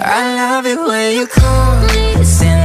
I love it when you call me, send